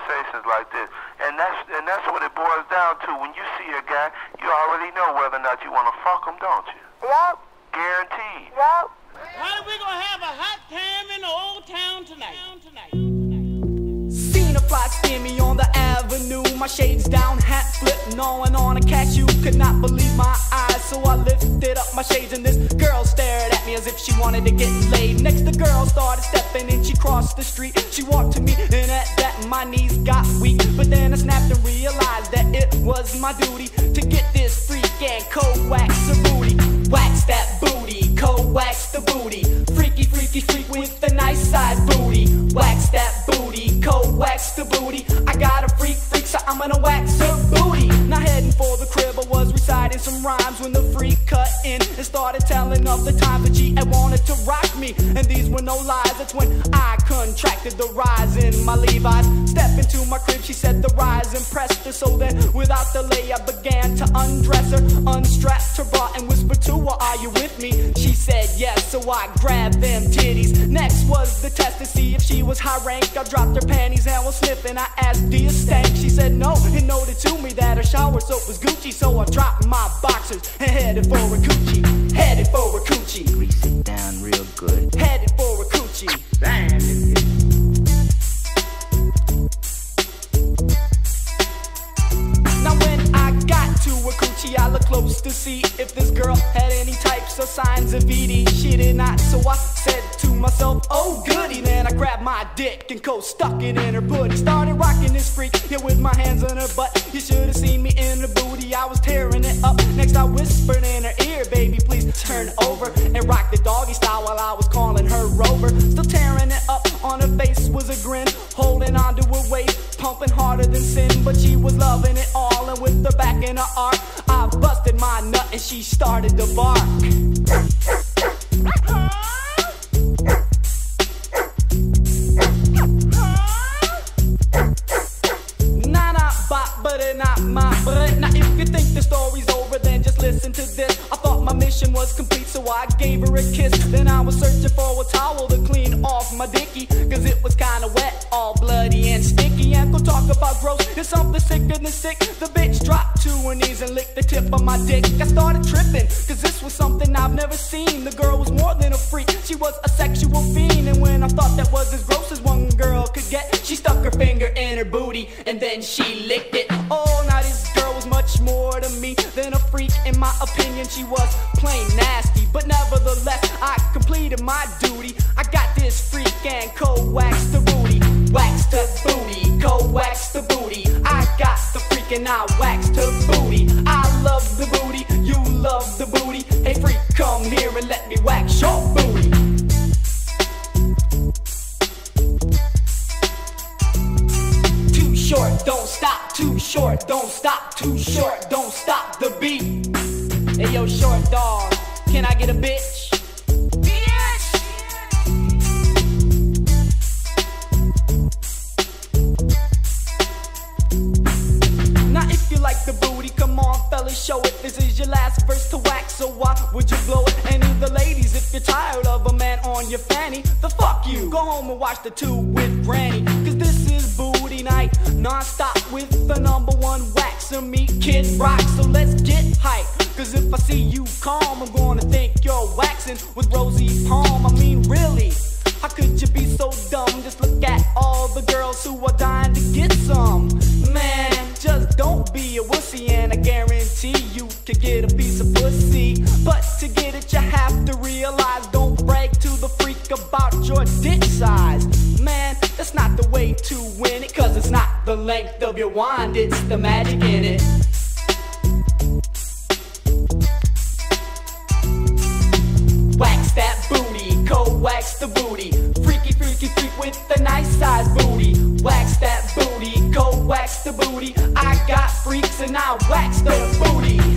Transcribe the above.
conversations like this. And that's what it boils down to. When you see a guy, you already know whether or not you want to fuck him, don't you? Yep. Guaranteed. Yep. Honey, we're gonna have a hot time in the old town tonight. Seen a fly stimmy on the avenue, my shades down, hat flipping on a catch. You could not believe my eyes, so I lifted up my shades and this girl stared at me as if she wanted to get laid. Next the girl started stepping and she crossed the street. She walked to me and at that my knees got weak. But then I snapped and realized that it was my duty to get this freak and co-wax her booty. Wax that booty, co-wax the booty. Freaky, freaky, freak with the nice size booty. Wax that booty, co-wax the booty. I got a freak, so I'm gonna wax her booty. Now heading for the crib, I was reciting some rhymes when the freak cut in and started telling of the times that she had wanted to rock me. And these were no lies, that's when I contracted the rise in my Levi's. Step into my crib, she said the rise impressed her. So then, without delay, I began to undress her, unstrapped her bra and whispered to her, are you with me? She said yes, so I grabbed them titties. Next was the test to see if she was high rank. I dropped her panties and was sniffing. I asked, do you stank? She said no, and noted to me that her shower soap was Gucci. So I dropped my boxers and headed for a coochie. Headed for a coochie. Grease it down real good. Headed for a coochie. Now when I got to a coochie, I looked close to see if this girl had any types of signs of ED. She did not, so I said to myself, oh goody. Then I grabbed my dick and stuck it in her booty. Started rocking this freak here with my hands on her butt. You should have seen me in the booty, I was tearing it up. Next I whispered in her ear, baby please turn over and rock the doggy style while I was calling her over. Still tearing it up, on her face was a grin, holding on to her waist, pumping harder than sin. But she was loving it all, and with the back in her arc, I busted my nut and she started to bark. But it not my butt. Now if you think the story's over, then just listen to this. I thought my mission was complete, so I gave her a kiss. Then I was searching for a towel to clean off my dicky, cause it was kinda wet, all bloody and sticky. And go talk about gross, it's something sicker than sick. The bitch dropped to her knees and licked the tip of my dick. I started tripping, cause this was something I've never seen. The girl was more than a freak, she was a sexual fiend. And when I thought that was as gross as one girl could get, she stuck her finger in her booty and then she licked it. Oh, now this girl was much more to me than a freak. In my opinion, she was plain nasty, but nevertheless, I completed my duty. I got this freak and co-waxed the booty. Waxed the booty, co-waxed the booty. I got the freak and I waxed her booty. I love the booty, you love the booty. Hey freak, come here and let me wax your booty. Too short, don't stop, too short, don't stop, too short, don't stop the beat. Hey yo, short dog, can I get a bitch? Bitch! Now if you like the booty, come on fellas, show it. This is your last verse to wax, so why would you blow it? Any of the ladies, if you're tired of a man on your fanny, the fuck you, go home and watch the two with granny. Cause this is booty night, non-stop with the #1 waxer, me, Kid Rock. So let's get hype, cause if I see you calm, I'm gonna think you're waxing with Rosie Palm. I mean really, how could you be so dumb? Just look at all the girls who are dying to get some. Man, just don't be a wussy, and I guarantee you could get a piece of pussy. But to get it you have to realize, don't brag to the freak about your dick size. Man, that's not the way to win it, cause it's not the length of your wand, it's the magic in it. Wax that booty, co-wax the booty. Freaky, freaky, freak with the nice size booty. Wax that booty, co-wax the booty. I got freaks and I wax the booty.